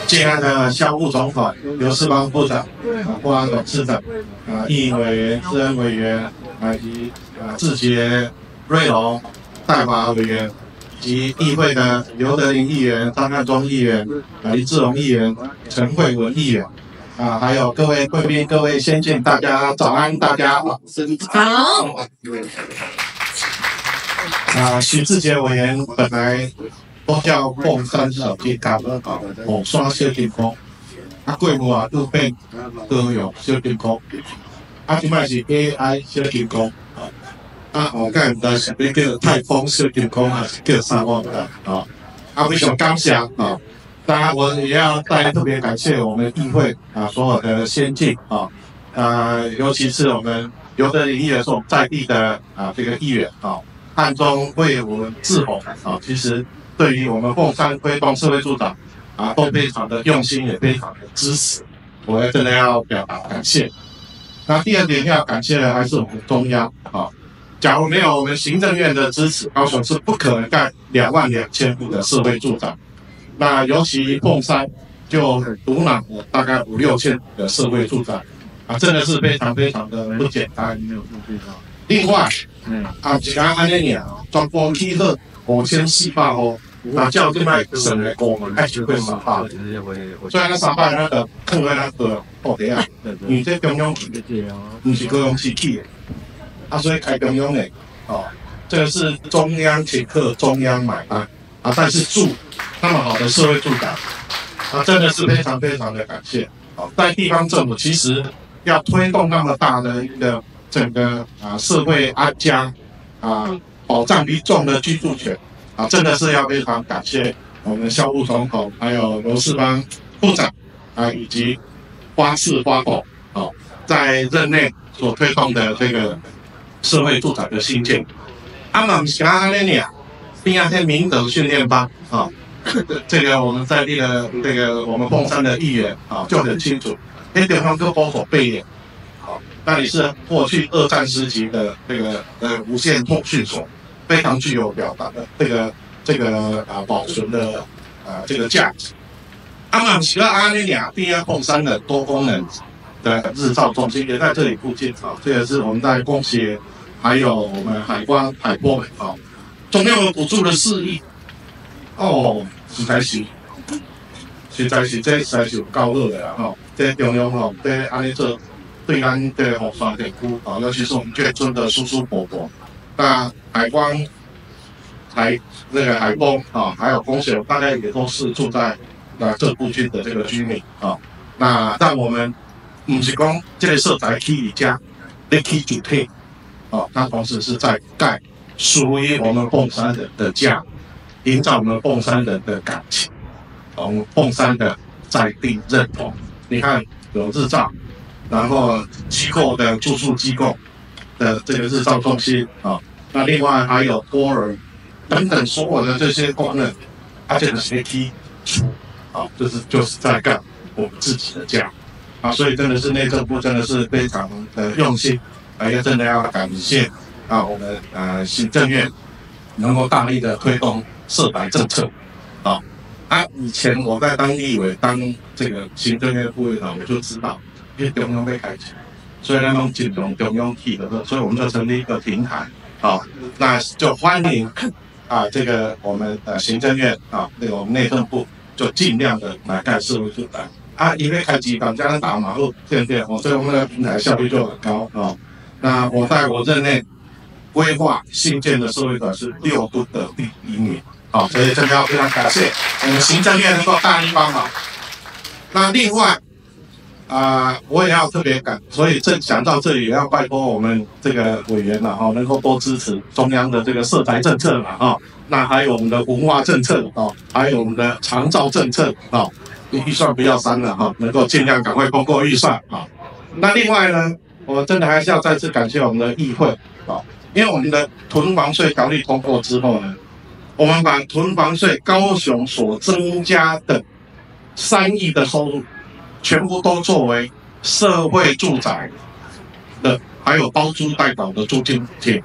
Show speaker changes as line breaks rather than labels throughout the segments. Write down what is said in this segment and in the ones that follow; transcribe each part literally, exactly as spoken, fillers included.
敬爱的校务总统刘世邦部长、国安董事长、啊议员委员、私人委员，啊以及啊志杰、瑞龙、戴华委员，以及议会的刘德林议员、张汉忠议员、啊林志荣议员、陈慧文议员。 啊，还有各位贵宾、各位先进，大家早安，大家好。
好。
啊，徐志杰委员本来都叫凤山小金刚，哦，双小金刚，啊，过目啊都变高雄小金刚，啊，即摆是 A I 小金刚，啊，我讲唔知是要叫太空小金刚，还是叫啥我唔知，啊，啊，非常感谢啊。 当然，我也要再特别感谢我们议会啊所有的先进啊，呃，尤其是我们刘德林议员是我们在地的啊这个议员啊，暗中为我们自吼啊，其实对于我们凤山推动社会住宅啊，都非常的用心，也非常的支持，我也真的要表达感谢。那第二点要感谢的还是我们中央啊，假如没有我们行政院的支持，高雄是不可能盖两万两千户的社会住宅。 那尤其凤山就独揽了大概五六千的社会住宅，啊，真的是非常非常的不简单。另外，嗯，啊，一家安尼年，全部起好五千四百户，那照这摆省的工人爱就会三百，所以那三百那个放在那个布袋啊，因为这中央起的，不是高雄市起的，啊，所以开中央的，哦，这个是中央请客，中央买单，啊，但是住。 那么好的社会住宅，啊，真的是非常非常的感谢。好，在地方政府其实要推动那么大的一个整个啊社会安家啊保障民众的居住权啊，真的是要非常感谢我们校务总统，还有罗世邦部长啊，以及花市花口啊，在任内所推动的这个社会住宅的兴建。啊嘛，不是安尼尔，边啊些明德训练班啊。 这个我们在地的这个我们凤山的议员啊就很清楚，那地方跟包所备演，好，那里是过去二战时期的这个呃无线通讯所，非常具有表达的这个这个啊保存的啊这个价值。阿玛西拉阿尼亚第二凤山的多功能的日照中心也在这里附近啊，这个是我们在工协还有我们海关海波啊，总共有补助了四亿。 哦，实在是，实在是这实在是有够好的啦吼！这中央吼，这安尼做，对咱这红山地区啊，尤其是我们眷村的舒舒服服。那海关、海那个海丰啊，还有公协，大概也都是住在那这附近的这个居民啊。那让我们不是讲这个社宅起一家，你起主体，啊，它同时是在盖属于我们凤山人的家。 营造我们凤山人的感情，我们凤山的在地认同。你看有日照，然后机构的住宿机构的这个日照中心啊，那另外还有托儿等等所有的这些功能，它这个是基础啊，就是就是在干我们自己的家啊，所以真的是内政部真的是非常的用心，啊，也真的要感谢啊我们呃行政院能够大力的推动。 社宅政策，啊啊！以前我在当立委、当这个行政院副院长，我就知道，因为中央被开启，所以那种金融中央体的，所以我们就成立一个平台，啊，那就欢迎啊，这个我们呃行政院啊，那个我们内政部就尽量的来盖社会住宅啊，因为开机港加上打马路，对不对？哦，所以我们的平台效率就很高啊。那我在我任内规划新建的社会住宅是六都的第一名。 好，所以真的要非常感谢我们行政院能够大力帮忙。那另外，啊、呃，我也要特别感，所以这讲到这里，也要拜托我们这个委员了哈，能够多支持中央的这个社宅政策嘛哈。那还有我们的文化政策啊，还有我们的长照政策啊，预算不要删了哈，能够尽量赶快通过预算啊。那另外呢，我真的还是要再次感谢我们的议会啊，因为我们的囤房税条例通过之后呢。 我们把囤房税高雄所增加的三亿的收入，全部都作为社会住宅的，还有包租代缴的租金补贴。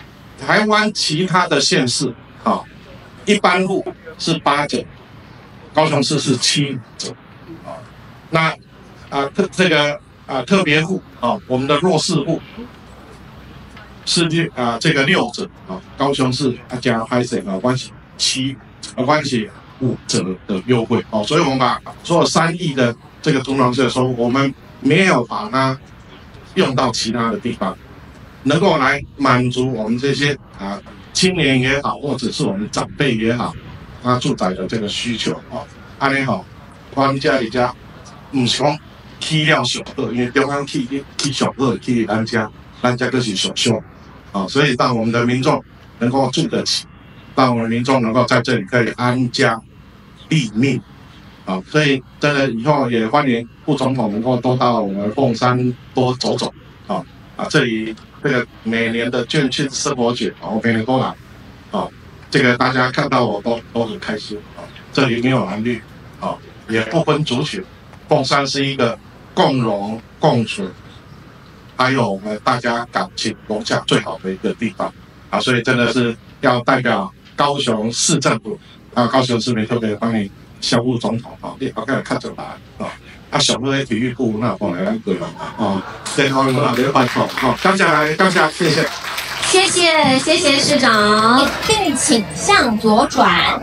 台湾其他的县市，啊，一般户是八折， 高雄市是七折啊。那啊特这个啊特别户啊，我们的弱势户是六啊这个六折啊，高雄市啊加拍摄啊关系七啊关系五折的优惠哦，所以我们把所有三亿的这个中粮税收，我们没有把它用到其他的地方，能够来满足我们这些啊青年也好，或者是我们长辈也好，他住宅的这个需求哦。安尼好，阮家里家唔是讲起了上好，因为中央起起上好，起咱家咱家就是上小啊，所以让我们的民众能够住得起，让我们的民众能够在这里可以安家立命。啊，所以真的以后也欢迎副总统能够多到我们凤山多走走啊啊！这里这个每年的眷村生活节，啊，我每年都来啊，这个大家看到我都都很开心啊。这里没有蓝绿啊，也不分族群，凤山是一个共荣共存，还有我们大家感情融洽最好的一个地方啊！所以真的是要代表高雄市政府啊，高雄市民特别欢迎。小吴总统啊，你后盖看着来啊！啊，上尾体育部那放来咱个啊，最后我们拜托好，感谢感谢，谢谢，
谢谢谢谢市长，并请向左转。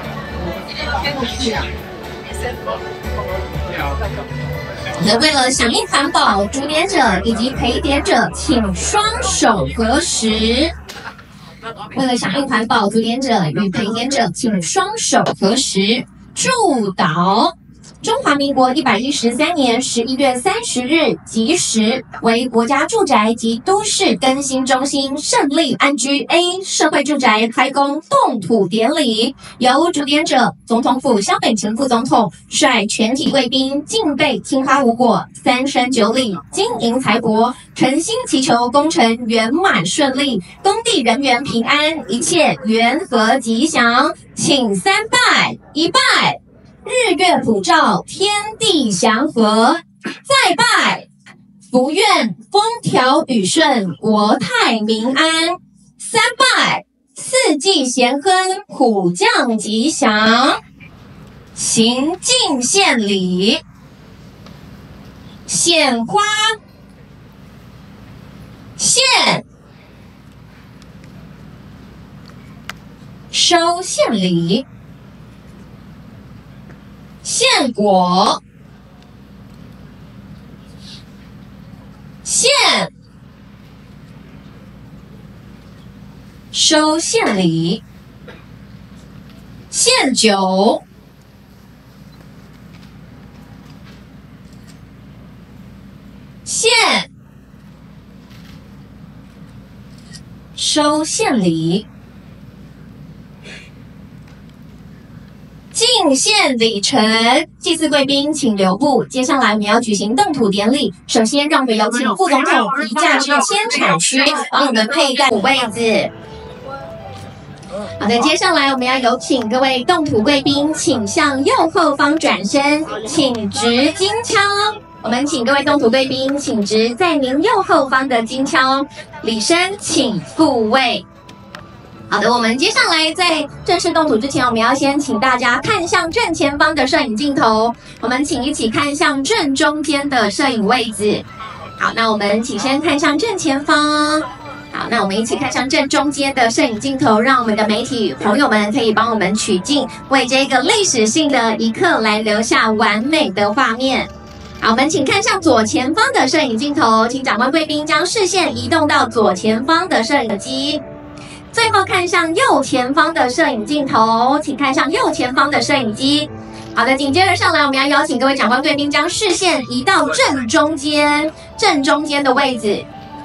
为了响应环保，主点者以及陪点者，请双手合十。为了响应环保，主点者与陪点者，请双手合十。祝祷中华民国一百一十三年十一月三十日吉时，为国家住宅及都市更新中心胜利安居 A 社会住宅开工动土典礼，由主典者总统府萧北辰副总统率全体贵宾敬备听花无果，三生九礼，金银财帛，诚心祈求工程圆满顺利，工地人员平安，一切缘和吉祥。请三拜，一拜日月普照，天地祥和；再拜福愿风调雨顺，国泰民安；三拜四季咸亨，虎将吉祥。行敬献礼，献花，献收献礼，献果，献收献礼，献酒，献收献礼。敬献礼成，祭祀贵宾请留步。接下来我们要举行动土典礼，首先让我们有请副总统移驾至先产区，帮我们佩戴位置。好的，接下来我们要有请各位动土贵宾，请向右后方转身，请执金枪。我们请各位动土贵宾，请执在您右后方的金枪，礼身请复位。好的，我们接下来在正式动土之前，我们要先请大家看向正前方的摄影镜头，我们请一起看向正中间的摄影位置。好，那我们请先看向正前方。好，那我们一起看向正中间的摄影镜头，让我们的媒体朋友们可以帮我们取镜，为这个历史性的一刻来留下完美的画面。好，我们请看向左前方的摄影镜头，请长官贵宾将视线移动到左前方的摄影机。最后看向右前方的摄影镜头，请看向右前方的摄影机。好的，紧接着上来，我们要邀请各位长官贵宾将视线移到正中间，正中间的位置。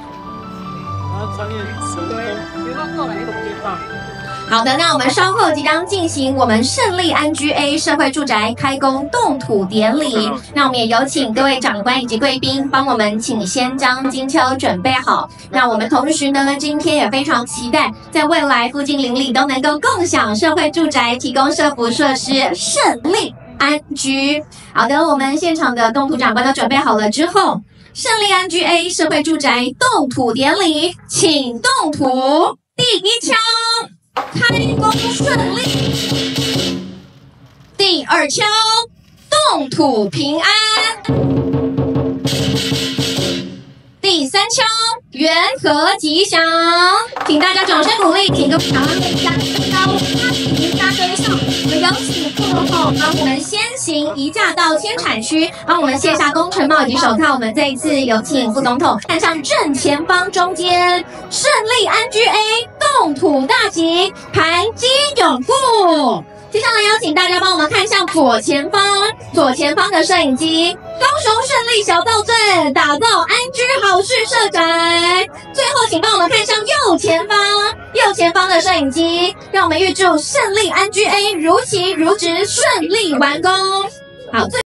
好的，那我们稍后即将进行我们胜利安居 A 社会住宅开工动土典礼。那我们也有请各位长官以及贵宾帮我们请先将金秋准备好。那我们同时呢，今天也非常期待，在未来附近邻里都能够共享社会住宅，提供社福设施，胜利安居。好的，我们现场的动土长官都准备好了之后，胜利安居 A 社会住宅动土典礼，请动土，第一枪。开工顺利！ 第二敲，动土平安。第三敲，元和吉祥。请大家掌声鼓励，请各位长加高，加平加跟上。我们有请副总统帮我们先行移驾到牵产区，帮我们卸下工程帽以及手套。我们这一次有请副总统站上正前方中间，胜利安居 A 动土大吉，盘基永固。接下来邀请大家帮我们看向左前方，左前方的摄影机，高雄胜利小道镇打造安居好事社宅。最后，请帮我们看向右前方，右前方的摄影机，让我们预祝胜利安居 A 如期如职顺利完工。好，最